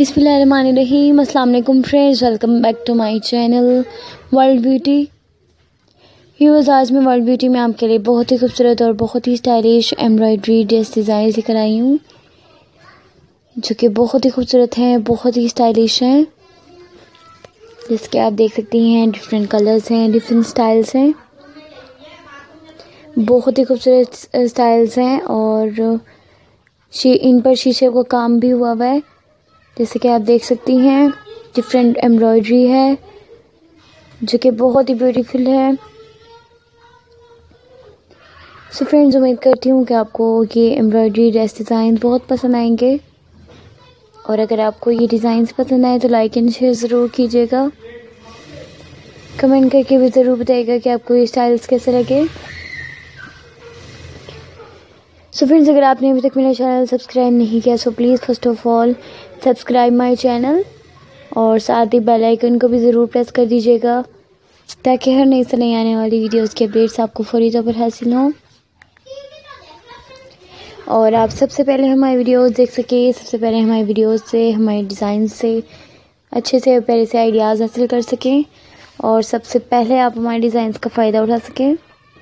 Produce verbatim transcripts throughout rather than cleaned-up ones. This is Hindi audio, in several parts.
बिस्मिल्लाहिर्रहमानिर्रहीम। अस्सलाम वालेकुम friends, welcome back to my channel world beauty. Viewers, आज मैं वर्ल्ड ब्यूटी में आपके लिए बहुत ही खूबसूरत और बहुत ही स्टाइलिश एम्ब्रॉयडरी ड्रेस डिज़ाइन लेकर आई हूँ, जो कि बहुत ही खूबसूरत हैं, बहुत ही स्टाइलिश हैं। जिसके आप देख सकती हैं डिफरेंट कलर्स हैं, डिफरेंट स्टाइल्स हैं, बहुत ही खूबसूरत स्टाइल्स हैं और शी इन पर शीशे का काम भी हुआ हुआ है। जैसे कि आप देख सकती हैं डिफरेंट एम्ब्रॉयडरी है, जो कि बहुत ही ब्यूटीफुल है। सो फ्रेंड्स, उम्मीद करती हूँ कि आपको ये एम्ब्रॉयडरी ड्रेस डिज़ाइन बहुत पसंद आएंगे, और अगर आपको ये डिज़ाइंस पसंद आए तो लाइक एंड शेयर ज़रूर कीजिएगा। कमेंट करके भी ज़रूर बताइएगा कि आपको ये स्टाइल्स कैसे लगे। सो फ्रेंड्स, अगर आपने अभी तक मेरा चैनल सब्सक्राइब नहीं किया so please first of all subscribe my channel, और साथ ही बेल आइकन को भी ज़रूर प्रेस कर दीजिएगा, ताकि हर नई से नई आने वाली वीडियोस के अपडेट्स आपको फौरी तौर पर हासिल हों और आप सबसे पहले हमारी वीडियोस देख सकें। सबसे पहले हमारी वीडियोस से, हमारे डिज़ाइन से अच्छे से पहले से आइडियाज़ हासिल कर सकें, और सबसे पहले आप हमारे डिज़ाइंस का फ़ायदा उठा सकें।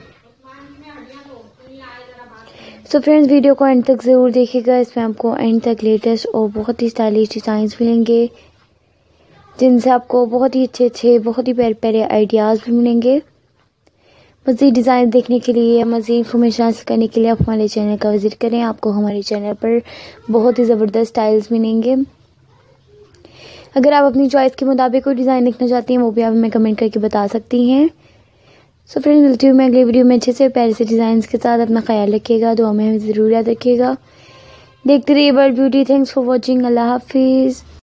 सो फ्रेंड्स, वीडियो को एंड तक ज़रूर देखिएगा। इसमें आपको एंड तक लेटेस्ट और बहुत ही स्टाइलिश डिज़ाइंस मिलेंगे, जिनसे आपको बहुत ही अच्छे अच्छे बहुत ही प्यारे प्यारे आइडियाज़ भी मिलेंगे। मज़ीद डिज़ाइन देखने के लिए या मज़ीद इन्फॉर्मेशन हासिल करने के लिए आप हमारे चैनल का विज़िट करें। आपको हमारे चैनल पर बहुत ही ज़बरदस्त स्टाइल्स मिलेंगे। अगर आप अपनी चॉइस के मुताबिक कोई डिज़ाइन देखना चाहती हैं, वो भी आप हमें कमेंट करके बता सकती हैं। सो फ्रेंड्स, मिलती हूँ मैं अगली वीडियो में अच्छे से प्यारे से डिज़ाइंस के साथ। अपना ख्याल रखिएगा, दुआ में हमें ज़रूर याद रखिएगा। देखते रहिए world beauty. Thanks for watching. अल्लाह हाफिज़।